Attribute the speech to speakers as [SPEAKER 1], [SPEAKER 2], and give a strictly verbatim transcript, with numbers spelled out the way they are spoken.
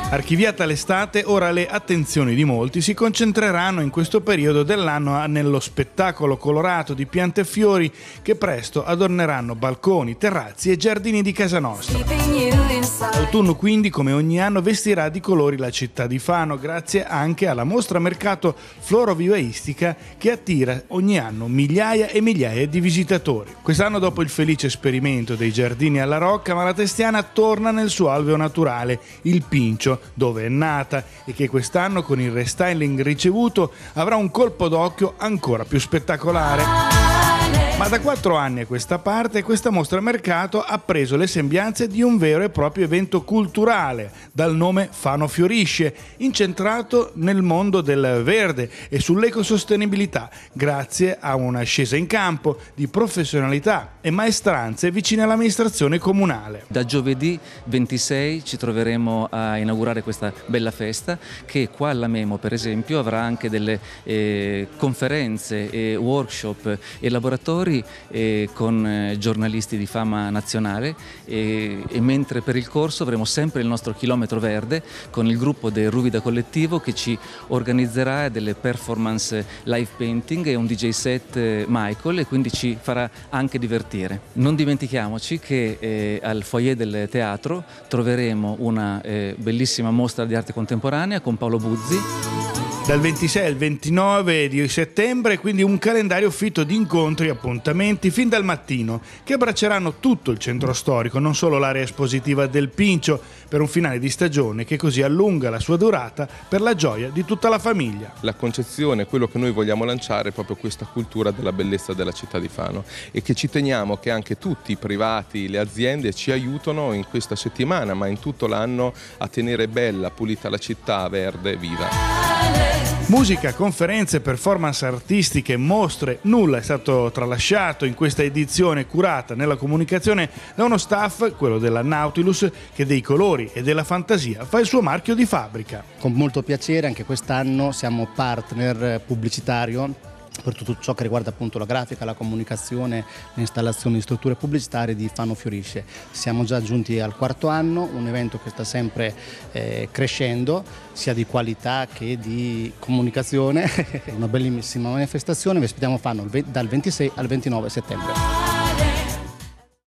[SPEAKER 1] Archiviata l'estate, ora le attenzioni di molti si concentreranno in questo periodo dell'anno nello spettacolo colorato di piante e fiori che presto adorneranno balconi, terrazzi e giardini di casa nostra. L'autunno quindi, come ogni anno, vestirà di colori la città di Fano, grazie anche alla mostra mercato florovivaistica che attira ogni anno migliaia e migliaia di visitatori. Quest'anno, dopo il felice esperimento dei giardini alla Rocca, Malatestiana torna nel suo alveo naturale, il Pincio, dove è nata e che quest'anno, con il restyling ricevuto, avrà un colpo d'occhio ancora più spettacolare. Ma da quattro anni a questa parte questa mostra mercato ha preso le sembianze di un vero e proprio evento culturale, dal nome Fano Fiorisce, incentrato nel mondo del verde e sull'ecosostenibilità, grazie a una scesa in campo di professionalità e maestranze vicine all'amministrazione comunale.
[SPEAKER 2] Da giovedì ventisei ci troveremo a inaugurare questa bella festa che qua alla Memo, per esempio, avrà anche delle eh, conferenze, e workshop e laboratori E con eh, giornalisti di fama nazionale e, e mentre per il corso avremo sempre il nostro chilometro verde con il gruppo del Ruvida Collettivo che ci organizzerà delle performance live painting e un D J set eh, Michael, e quindi ci farà anche divertire. Non dimentichiamoci che eh, al foyer del teatro troveremo una eh, bellissima mostra di arte contemporanea con Paolo Buzzi.
[SPEAKER 1] Dal ventisei al ventinove di settembre, quindi un calendario fitto di incontri e appuntamenti fin dal mattino che abbracceranno tutto il centro storico, non solo l'area espositiva del Pincio, per un finale di stagione che così allunga la sua durata per la gioia di tutta la famiglia.
[SPEAKER 3] La concezione, quello che noi vogliamo lanciare è proprio questa cultura della bellezza della città di Fano, e che ci teniamo che anche tutti i privati, le aziende ci aiutano in questa settimana, ma in tutto l'anno, a tenere bella, pulita la città, verde, viva.
[SPEAKER 1] Musica, conferenze, performance artistiche, mostre, nulla è stato tralasciato in questa edizione curata nella comunicazione da uno staff, quello della Nautilus, che dei colori e della fantasia fa il suo marchio di fabbrica.
[SPEAKER 4] Con molto piacere, anche quest'anno siamo partner pubblicitario per tutto ciò che riguarda appunto la grafica, la comunicazione, l'installazione di strutture pubblicitarie di Fano Fiorisce. Siamo già giunti al quarto anno, un evento che sta sempre eh, crescendo, sia di qualità che di comunicazione. Una bellissima manifestazione, vi aspettiamo a Fano dal ventisei al ventinove settembre.